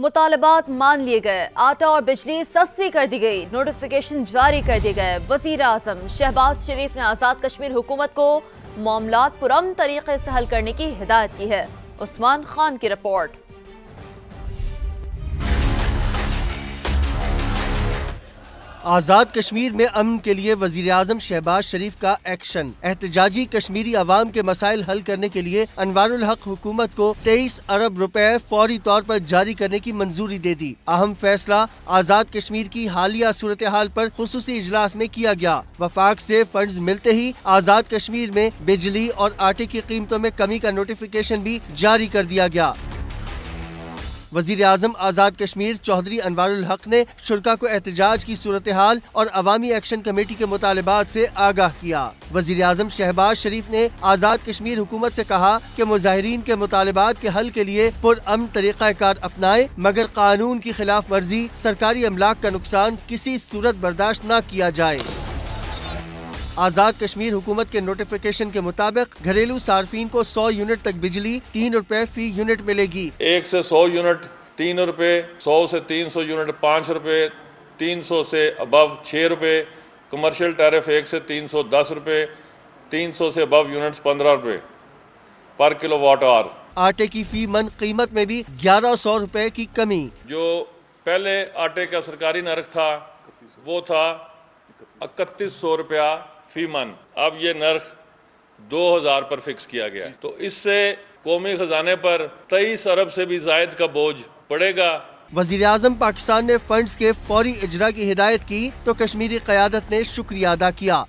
مطالبات مان لیے گئے، آٹا اور بجلی سستی کر دی گئی، نوٹیفیکیشن جاری کر دیے گئے۔ وزیر اعظم شہباز شریف نے آزاد کشمیر حکومت کو معاملات پرامن طریقے سے حل کرنے کی ہدایت کی ہے۔ عثمان خان کی رپورٹ۔ آزاد کشمیر میں امن کے لیے وزیر اعظم شہباز شریف کا ایکشن۔ احتجاجی کشمیری عوام کے مسائل حل کرنے کے لیے انوار الحق حکومت کو 23 ارب روپے فوری طور پر جاری کرنے کی منظوری دے دی۔ اہم فیصلہ آزاد کشمیر کی حالیہ صورتحال پر خصوصی اجلاس میں کیا گیا۔ وفاق سے فنڈز ملتے ہی آزاد کشمیر میں بجلی اور آٹے کی قیمتوں میں کمی کا نوٹیفیکیشن بھی جاری کر دیا گیا۔ وزیر اعظم آزاد کشمیر چودھری انوار الحق نے شرکاء کو احتجاج کی صورتحال اور عوامی ایکشن کمیٹی کے مطالبات سے آگاہ کیا۔ وزیر اعظم شہباز شریف نے آزاد کشمیر حکومت سے کہا کہ مظاہرین کے مطالبات کے حل کے لیے پرامن طریقہ کار اپنائے، مگر قانون کی خلاف ورزی، سرکاری املاک کا نقصان کسی صورت برداشت نہ کیا جائے۔ آزاد کشمیر حکومت کے نوٹیفیکیشن کے مطابق گھریلو صارفین کو 100 یونٹ تک بجلی 3 روپے فی یونٹ ملے گی۔ 1 سے 100 یونٹ 3 روپے، 100 سے 300 یونٹ 5 روپے، 300 سے ابو 6 روپے، کمرشل ٹیرف 1 سے 310 روپے، 300 سے ابو یونٹس 15 روپے پر کلو واٹ آور۔ آٹے کی فی من قیمت میں بھی 1100 روپے کی کمی۔ جو پہلے آٹے کا سرکاری نرخ تھا وہ تھا 3100 روپیہ فی من، اب یہ نرخ 2000 پر فکس کیا گیا، تو اس سے قومی خزانے پر 23 ارب سے بھی زائد کا بوجھ پڑے گا۔ وزیر اعظم پاکستان نے فنڈز کے فوری اجرا کی ہدایت کی تو کشمیری قیادت نے شکریہ ادا کیا۔